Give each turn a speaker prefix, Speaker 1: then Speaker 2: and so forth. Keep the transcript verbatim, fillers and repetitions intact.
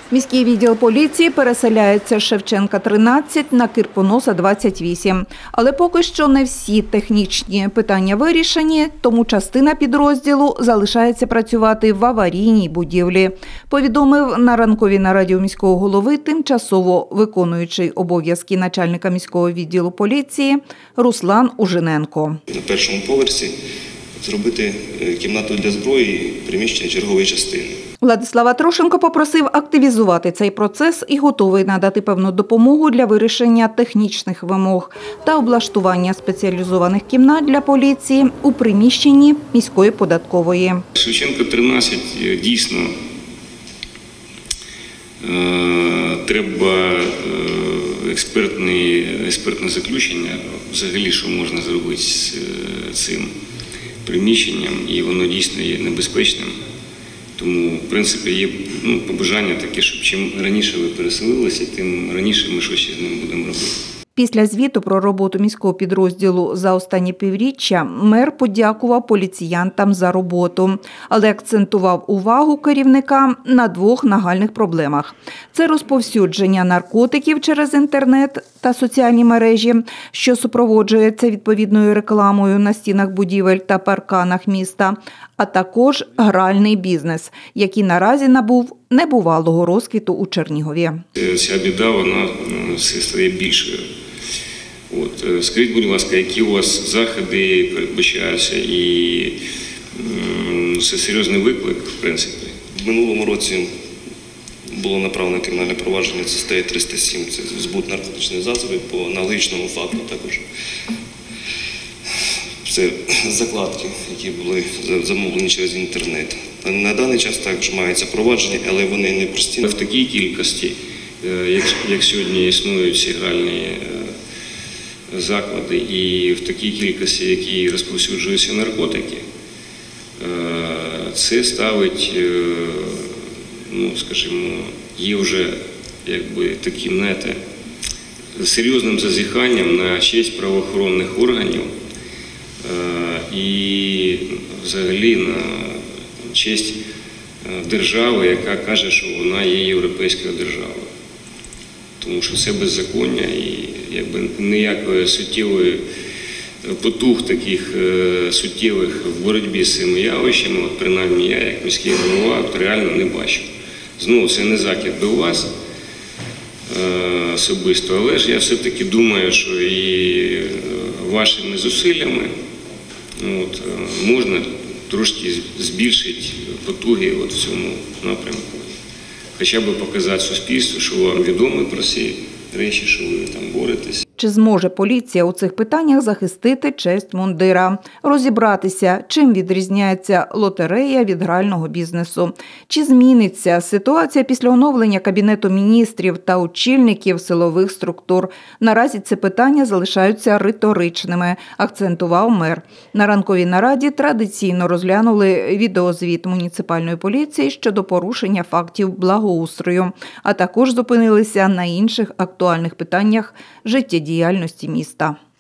Speaker 1: Міський відділ поліції переселяється з Шевченка, тринадцять на Кирпоноса, двадцять вісім. Але поки що не всі технічні питання вирішені, тому частина підрозділу залишається працювати в аварійній будівлі. Повідомив на ранковій нараді у міського голови тимчасово виконуючий обов'язки начальника міського відділу поліції Руслан Ужиненко.
Speaker 2: На першому поверсі зробити кімнату для зброї, приміщення чергової частини.
Speaker 1: Владислав Атрошенко попросив активізувати цей процес і готовий надати певну допомогу для вирішення технічних вимог та облаштування спеціалізованих кімнат для поліції у приміщенні міської податкової.
Speaker 3: Шевченка, тринадцять, дійсно треба експертне, експертне заключення, взагалі, що можна зробити з цим приміщенням, і воно дійсно є небезпечним. Тому, в принципі, є ну, побажання таке, щоб чим раніше ви переселилися, тим раніше ми щось з ним будемо робити.
Speaker 1: Після звіту про роботу міського підрозділу за останнє півріччя мер подякував поліціянтам за роботу, але акцентував увагу керівникам на двох нагальних проблемах. Це розповсюдження наркотиків через інтернет та соціальні мережі, що супроводжується відповідною рекламою на стінах будівель та парканах міста, а також гральний бізнес, який наразі набув небувалого розквіту у Чернігові.
Speaker 3: Ця біда, вона все стає більшою. От, скажіть, будь ласка, які у вас заходи передбачаються, і це серйозний виклик, в принципі?
Speaker 2: В минулому році було направлено кримінальне провадження, це стаття триста сім, це збут наркотичних засобів по аналогічному факту також. Це закладки, які були замовлені через інтернет. На даний час також мається провадження, але вони не прості.
Speaker 3: В такій кількості, як сьогодні існують ці гральні заклади, і в такій кількості, які розповсюджуються наркотики, це ставить, ну, скажімо, є вже якби таким, знаєте, серйозним зазіханням на честь правоохоронних органів і взагалі на честь держави, яка каже, що вона є європейською державою. Тому що це беззаконня і якби ніякої суттєвої потуг таких суттєвих в боротьбі з цими явищами, от принаймні я, як міський голова, от реально не бачу. Знову, це не закид до вас особисто, але ж я все-таки думаю, що і вашими зусиллями от, можна трошки збільшити потуги от в цьому напрямку. Хоча б показати суспільству, що вам відомо про ці речі, що ви там боретесь.
Speaker 1: Чи зможе поліція у цих питаннях захистити честь мундира? Розібратися, чим відрізняється лотерея від грального бізнесу? Чи зміниться ситуація після оновлення Кабінету міністрів та очільників силових структур? Наразі ці питання залишаються риторичними, акцентував мер. На ранковій нараді традиційно розглянули відеозвіт муніципальної поліції щодо порушення фактів благоустрою, а також зупинилися на інших актуальних питаннях життєдіяльності міста.